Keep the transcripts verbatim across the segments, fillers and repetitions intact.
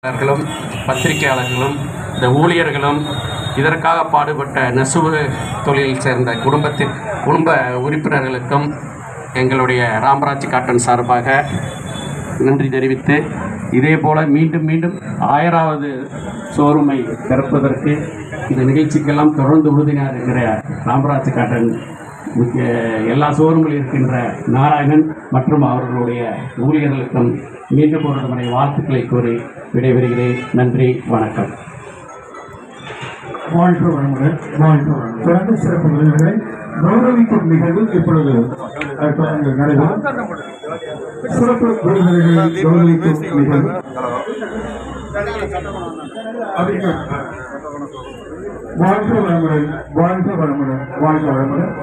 ர்களும் பத்திரிகையாளர்களும் இந்த ஊழியர்களும் இதற்காக பாடுபட்ட நெசவு தொழிலில் சேர்ந்த குடும்பத்தின் குடும்ப உறுப்பினர்களுக்கும் எங்களுடைய ராமராஜ் காட்டன் சார்பாக நன்றி தெரிவித்து, இதே போல் மீண்டும் மீண்டும் ஆயிராவது ஷோரூமை திறப்பதற்கு இந்த நிகழ்ச்சிக்கெல்லாம் தொடர்ந்து உறுதியாக இருக்கிற ராமராஜ் காட்டன் முக்கிய எல்லா ஷோரூமில் இருக்கின்ற நாராயணன் மற்றும் அவர்களுடைய ஊழியர்களுக்கும் மீண்டும் ஒரு முறை வாழ்த்துக்களை கூறி விடைபெறுகிறேன். நன்றி, வணக்கம். வாழ்த்து வழங்குகிறேன். வாழ்த்து வழங்கும் தொடர்ந்து சிறப்பு விருதுகளை கௌரவிக்கும் நிகழ்வு இப்பொழுது நடைபெறும். சிறப்பு விருதுகளை கௌரவிக்கும் நிகழ்வு வாழ்த்து வழங்குகிறேன். வாழ்த்து வழங்குகிறேன். வாழ்த்து வழங்குகிறேன்.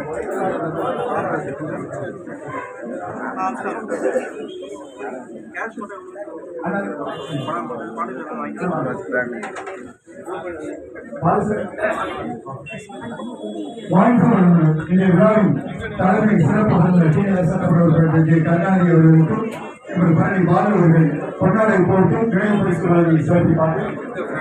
இந்த விழாவின் தலைமை சிறப்பு சட்டப்படி கருணாநிதி அவர்களுக்கும் எங்கள் பழனி பாலு அவர்கள் கொண்டாடை போட்டு நினைவு பரிசுகளை சிறப்பிப்பார்கள்.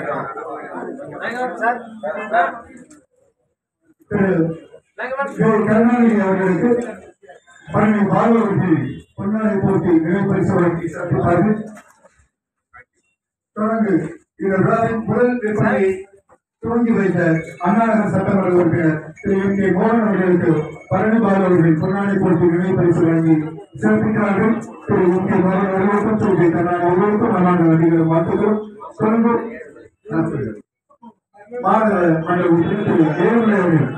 திரு கருணாநிதி அவர்களுக்கு பழனி பாலு அவர்கள் கொண்டாடை போட்டு நினைவு பரிசுகளை சிறப்பிப்பார்கள். தொடர்ந்து இந்த விழாவின் முதல் விற்பனையை துவங்கி வைத்த அண்ணாநகர் சட்டமன்ற உறுப்பினர் திரு எம் கே மோகன் அவர்களுக்கு பழனி பாலு அவர்கள் பொன்னாடை போட்டு நினைவு பரிசு வழங்கி சிறப்பிக்கிறார்கள். திரு எம் கே மோகன் அவர்களுக்கும் திரு கே கருணாநிதி அவர்களுக்கும் அண்ணாநகர் நடிகர் வாழ்த்துக்களும். தொடர்ந்து மாநகர மன்ற உறுப்பினர் திரு ஏழுமலை அவர்கள்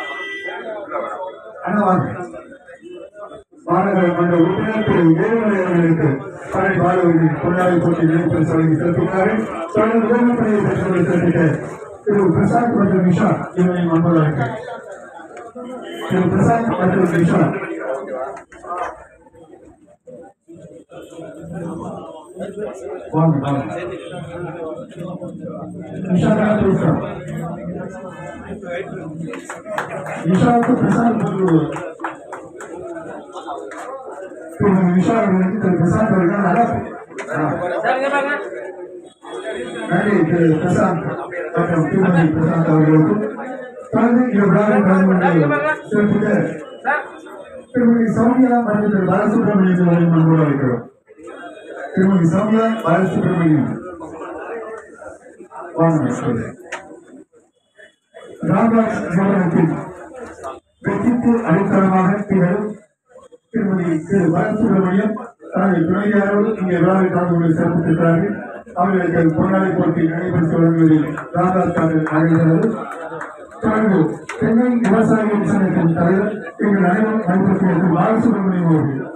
மாநகர மன்ற உறுப்பினர் திரு ஏழுமலை அவர்களுக்கு பழனி பாலு அவர்கள் பொன்னாடை போட்டு நினைவு பரிசு வழங்கி சிறப்பிக்கிறார்கள். தொடர்ந்து உதவி பணியை பெற்றவர்கள் சிறப்பிக்க திரு பிரசாந்த் மற்றும் நிஷா இவரை அன்பதாக திரு பிரசாந்த் மற்றும் நிஷா வாங்க நிஷா பேசுறோம். நிஷாவுக்கு பிரசாந்த் திரு நிஷா அவர்களுக்கு திரு பிரசாந்த் அவர்கள் நல்லா நன்றி. திரு பிரசாந்த் மற்றும் திருமதி பிரசாந்த் அவர்களுக்கும் தொடர்ந்து இந்த விழாவில் கலந்து கொண்டு சிறப்பிக்க திருமதி சௌமியா மற்றும் திரு பாலசுப்ரமணியம் அவர்கள் அன்போடு அழைக்கிறோம். திருமதி சௌமியா பாலசுப்ரமணியம் ராம்ராஜ் நிறுவனத்தில் வெற்றிக்கு அடித்தளமாக திகழும் திருமதி திரு பாலசுப்ரமணியம் தனது துணைவியாரோடு இங்கே விழாவில் கலந்து கொண்டு சிறப்பித்திருக்கிறார்கள். அவர்களுக்கு பொன்னாடை போட்டி நடைபெற்று வழங்குவதில் ராமராஜ் காட்டன் அழைக்கிறது. தொடர்ந்து சென்னை விவசாயிகள் சங்கத்தின் தலைவர் எங்கள் அனைவரும் நடைபெற்று பாலசுப்ரமணியம் அவர்கள்